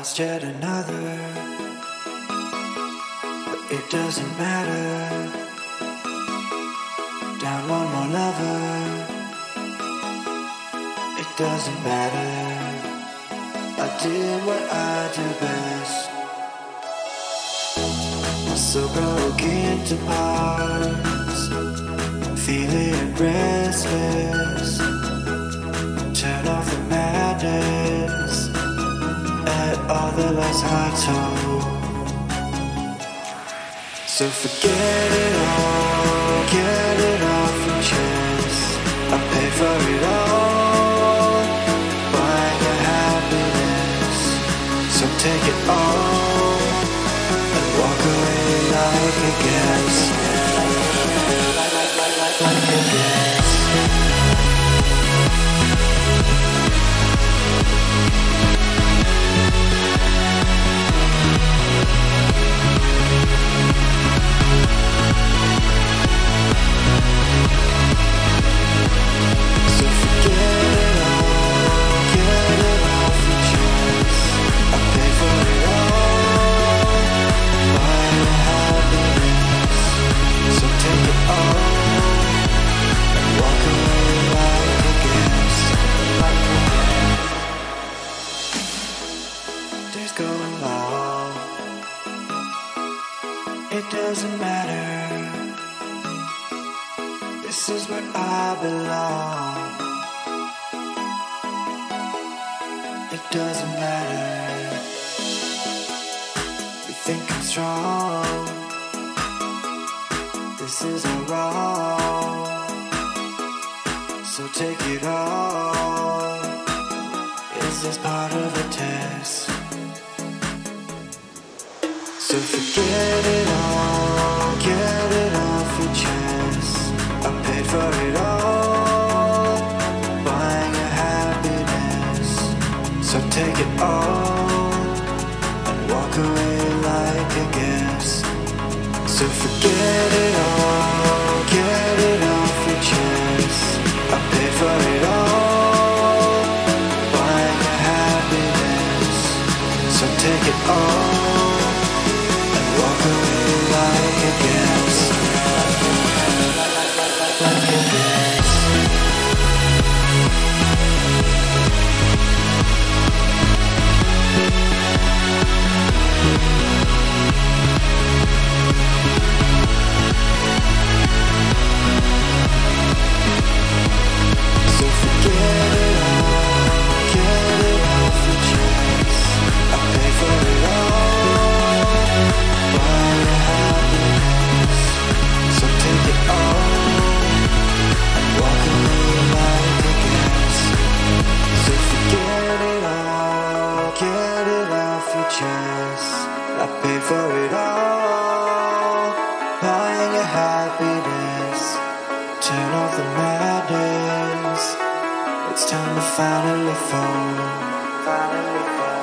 lost yet another, but it doesn't matter. Down one more lover, it doesn't matter. I did what I do best. I'm so broken to parts, feeling restless. Turn off the madness at all the lies I told. So forget it all, get it off your chest. I paid for it all, buying your happiness. So take it all and walk away like a guest. Like a guest. So forget it all, get it off your chest. I paid for it all, buy your happiness. So take it all and walk away like a guest. Days go along, it doesn't matter. This is where I belong. It doesn't matter. You think I'm strong, this is all wrong. So take it all. Is this part of the test? So forget it all, get it off your chest. I paid for it all, buying your happiness. So take it all and walk away like a guest. So forget it all, get it off your chest. I paid for it all, buying your happiness. So take it all and walk away like a guest. Like a guest. So forget it all, get it off your chest. I paid for it all, buy your happiness. So take it all and walk away like a guest. So forget it all, get it off your chest. I paid for it all, buying your happiness. Turn off the madness. It's time to finally fall. Finally fall.